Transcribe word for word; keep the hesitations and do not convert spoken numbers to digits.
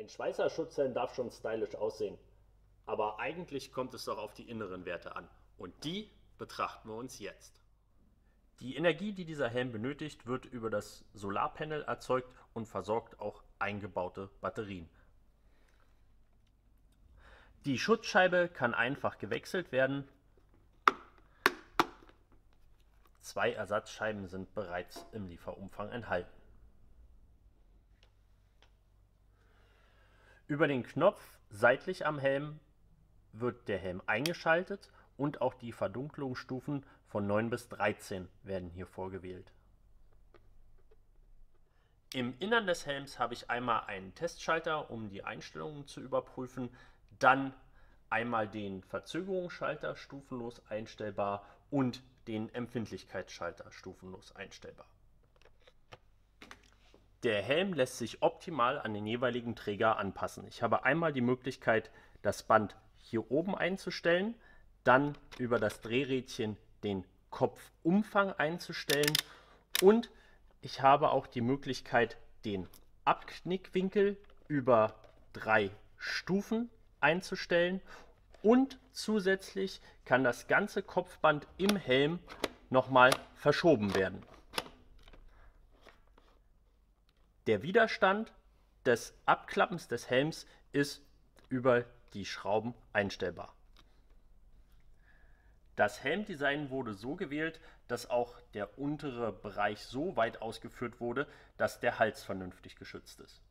Ein Schweißer Schutzhelm darf schon stylisch aussehen. Aber eigentlich kommt es doch auf die inneren Werte an. Und die betrachten wir uns jetzt. Die Energie, die dieser Helm benötigt, wird über das Solarpanel erzeugt und versorgt auch eingebaute Batterien. Die Schutzscheibe kann einfach gewechselt werden. Zwei Ersatzscheiben sind bereits im Lieferumfang enthalten. Über den Knopf seitlich am Helm wird der Helm eingeschaltet und auch die Verdunklungsstufen von neun bis dreizehn werden hier vorgewählt. Im Innern des Helms habe ich einmal einen Testschalter, um die Einstellungen zu überprüfen, dann einmal den Verzögerungsschalter stufenlos einstellbar und den Empfindlichkeitsschalter stufenlos einstellbar. Der Helm lässt sich optimal an den jeweiligen Träger anpassen. Ich habe einmal die Möglichkeit, das Band hier oben einzustellen, dann über das Drehrädchen den Kopfumfang einzustellen und ich habe auch die Möglichkeit, den Abknickwinkel über drei Stufen einzustellen und zusätzlich kann das ganze Kopfband im Helm nochmal verschoben werden. Der Widerstand des Abklappens des Helms ist über die Schrauben einstellbar. Das Helmdesign wurde so gewählt, dass auch der untere Bereich so weit ausgeführt wurde, dass der Hals vernünftig geschützt ist.